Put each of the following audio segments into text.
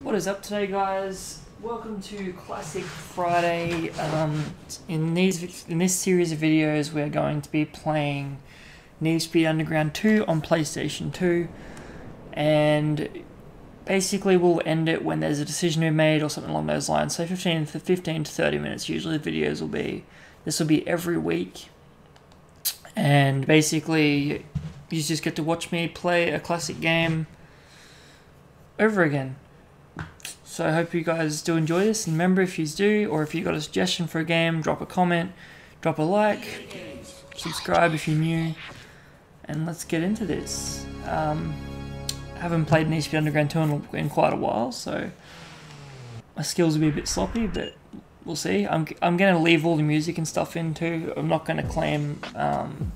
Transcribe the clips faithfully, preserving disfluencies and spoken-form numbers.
What is up today, guys? Welcome to Classic Friday. Um, in these in this series of videos, we're going to be playing Need for Speed Underground two on PlayStation two, and basically we'll end it when there's a decision to be made or something along those lines. So fifteen to thirty minutes usually the videos will be. This will be every week, and basically you just get to watch me play a classic game over again. So I hope you guys do enjoy this, and remember, if you do, or if you got a suggestion for a game, drop a comment, drop a like, subscribe if you're new, and let's get into this. Um, I haven't played Need for Speed Underground two in, in quite a while, so my skills will be a bit sloppy, but we'll see. I'm, I'm going to leave all the music and stuff in too. I'm not going to claim, um,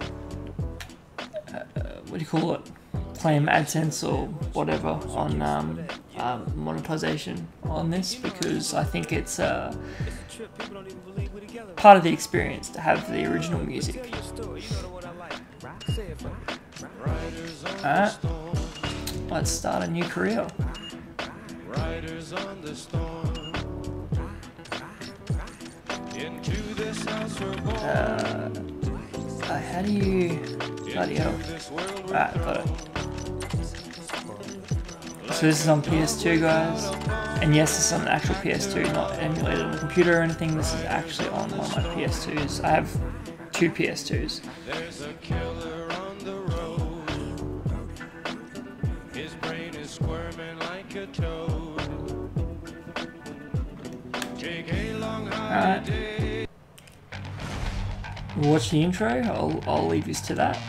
uh, what do you call it? claim AdSense or whatever on um, uh, monetization on this, because I think it's uh, part of the experience to have the original music. Alright, let's start a new career. Uh, how do you... Bloody hell. Alright, got it. So this is on P S two, guys, and yes, this is on an actual P S two, not emulated on a computer or anything. This is actually on one of my P S twos. I have two P S twos. There's a killer on the road. His brain is squirming like a toad. Alright. We'll watch the intro. I'll, I'll leave you to that.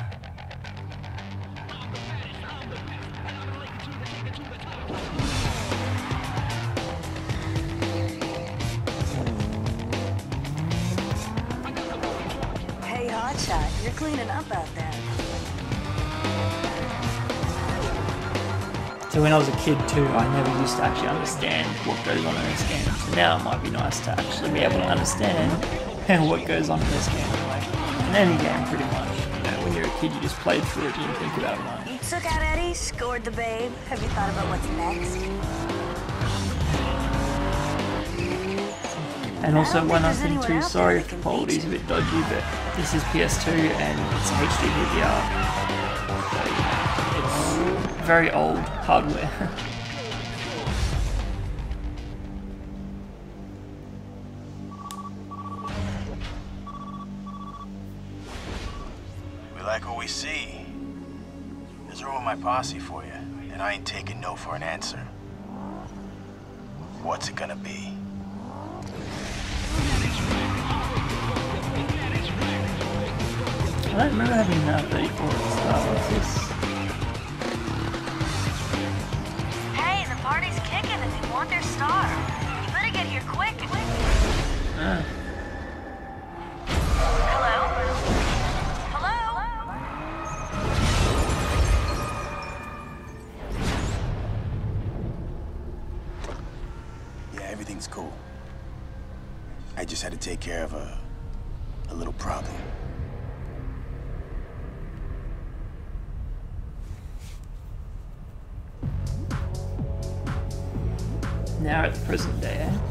You're cleaning up out there. So when I was a kid too, I never used to actually understand what goes on in this game. So now it might be nice to actually be able to understand what goes on in this game. Like in any game, pretty much. You know, when you're a kid, you just played through it, you didn't think about it much. You took out Eddie, scored the babe. Have you thought about what's next? And also one other thing too, sorry if the quality is a bit dodgy, but this is P S two and it's H D D V R. So it's very old hardware. We like what we see. There's room in my posse for you, and I ain't taking no for an answer. What's it gonna be? I don't remember having that thirty-four at the start. What's this? Hey, the party's kicking and they want their star. You better get here quick. Ah. Hello? Hello? Yeah, everything's cool. I just had to take care of a, a little problem. Now at the present day, eh?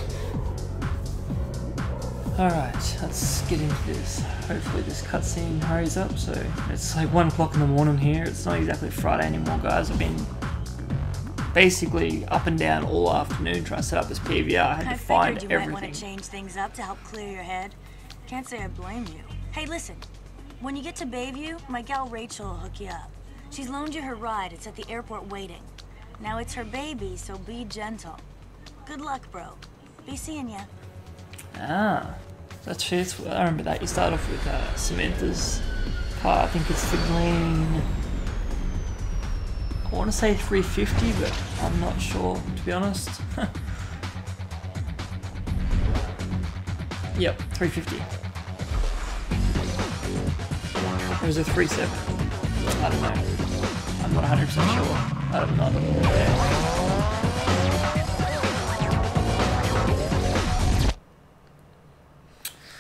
Alright, let's get into this. Hopefully this cutscene hurries up. So it's like one o'clock in the morning here. It's not exactly Friday anymore, guys. I've been basically up and down all afternoon trying to set up this P V R. I had I to find figured you everything. might want to change things up to help clear your head. Can't say I blame you. Hey, listen. When you get to Bayview, my gal Rachel will hook you up. She's loaned you her ride. It's at the airport waiting. Now it's her baby, so be gentle. Good luck, bro. Be seeing ya. Ah, that's true. I remember that. You start off with uh, Samantha's car. I think it's the green. I want to say three fifty, but I'm not sure, to be honest. Yep, three fifty. Or is it three seventy? I don't know. I'm not one hundred percent sure. I'm not there.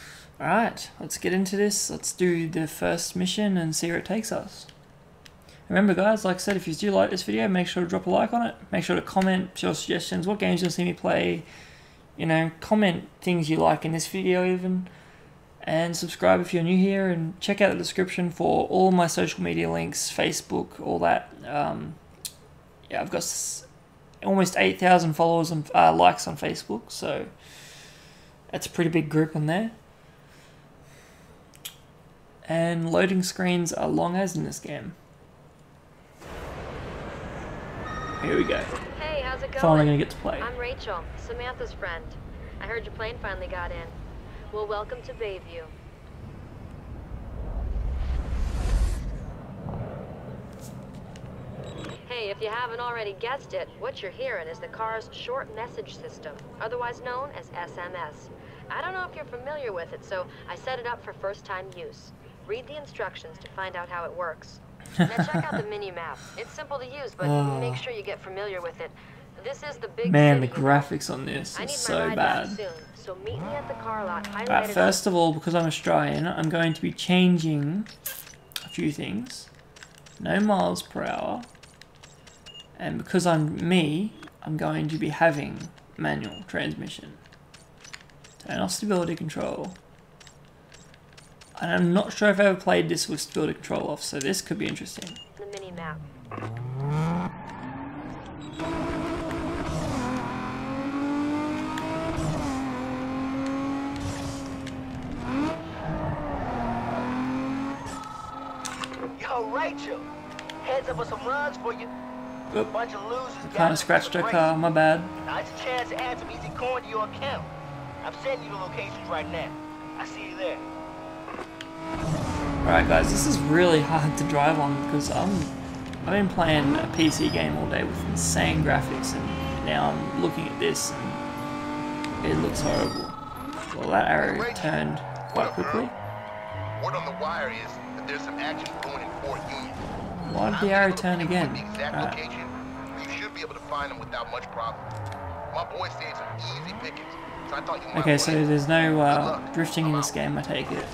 Alright, let's get into this. Let's do the first mission and see where it takes us. Remember guys, like I said, if you do like this video, make sure to drop a like on it. Make sure to comment your suggestions, what games you'll see me play. You know, comment things you like in this video even. And subscribe if you're new here, and check out the description for all my social media links, Facebook, all that. Um, yeah, I've got s almost eight thousand followers and uh, likes on Facebook, so that's a pretty big group on there. And loading screens are long as in this game. Here we go. Hey, how's it going? Finally gonna get to play. I'm Rachel, Samantha's friend. I heard your plane finally got in. Well, welcome to Bayview. Hey, if you haven't already guessed it, what you're hearing is the car's short message system, otherwise known as S M S. I don't know if you're familiar with it, so I set it up for first-time use. Read the instructions to find out how it works. Now check out the mini-map. It's simple to use, but Oh. make sure you get familiar with it. This is the big Man, the city, you know. graphics on this I is need my so ride back bad. soon, so meet me at the car lot. Alright, highlighted first of all, because I'm Australian, I'm going to be changing a few things. No miles per hour. And because I'm me, I'm going to be having manual transmission. Turn off stability control. And I'm not sure if I ever played this with stability control off, so this could be interesting. the mini map. Yo, Rachel, heads up with some runs for you. A Oop, bunch of losers. kind of scratched her car, my bad. Now, it's a chance to add some easy coin to your account. I'm sending you the locations right now. I see you there. Alright guys, this is really hard to drive on because I'm, I've been playing a P C game all day with insane graphics, and now I'm looking at this and it looks horrible. Well, that arrow turned quite quickly. Word on the wire is that there's some action going in Fort Union. Why did the arrow turn again? The exact Alright. location, you should be able to find them without much problem. My boy said some easy pickings, so I thought you might Okay, want so it. there's no Good uh, luck. drifting in I'm this out. game, I take it.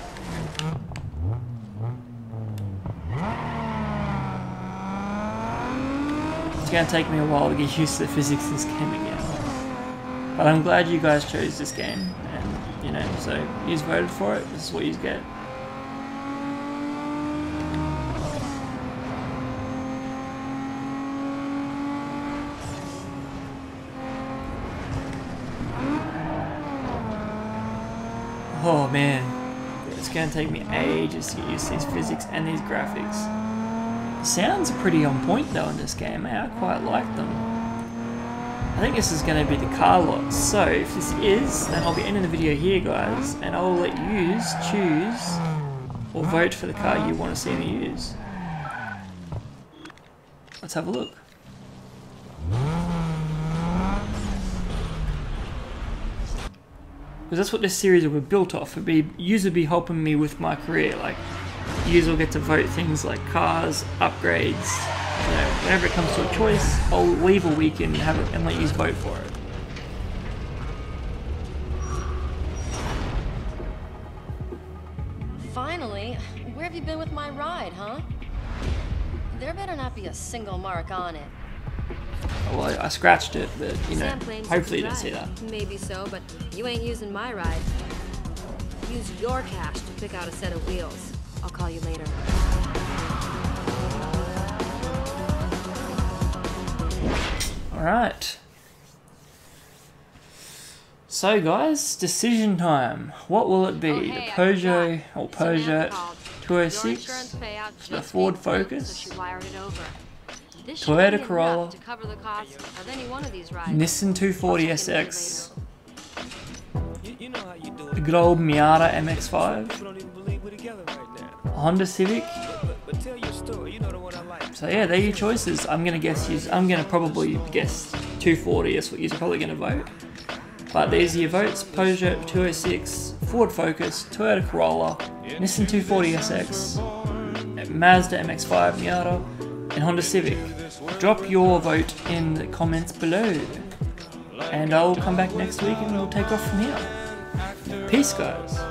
It's gonna take me a while to get used to the physics of this game again. But I'm glad you guys chose this game, and you know, so you voted for it, this is what you get. Oh man, it's gonna take me ages to get used to these physics and these graphics. The sounds are pretty on point though in this game, eh? I quite like them. I think this is gonna be the car lot, so if this is, then I'll be ending the video here guys, and I'll let you choose or vote for the car you want to see me use. Let's have a look. Because that's what this series will be built off. It'll be, yous will be helping me with my career. Like, yous will get to vote things like cars, upgrades. You know, whenever it comes to a choice, I'll leave a week and have it and let yous vote for it. Finally, where have you been with my ride, huh? There better not be a single mark on it. Well, I, I scratched it, but you know, Sam claims hopefully you you didn't see drive. that. Maybe so, but you ain't using my ride. Use your cash to pick out a set of wheels. I'll call you later. Alright. So guys, decision time. What will it be? Oh, the hey, I Peugeot forgot. or Samantha Peugeot called. two oh Your insurance six? payout the just Ford made sense, Focus? So she wired it over. This Toyota should be enough Corolla, to cover the cost of any one of these rides. Nissan two forty I'll check in with you S X, You, you know how you do the it. good old Miata M X five, People don't even believe we're together right now. a Honda Civic. But, but, but tell your story. You know the one I like. So yeah, they're your choices. I'm gonna guess you. I'm gonna probably guess two forty. That's what you're probably gonna vote. But these are your votes: Peugeot two oh six, Ford Focus, Toyota Corolla, Nissan two forty S X, Mazda M X five Miata, and Honda Civic. Drop your vote in the comments below, and I'll come back next week and we'll take off from here. Peace, guys.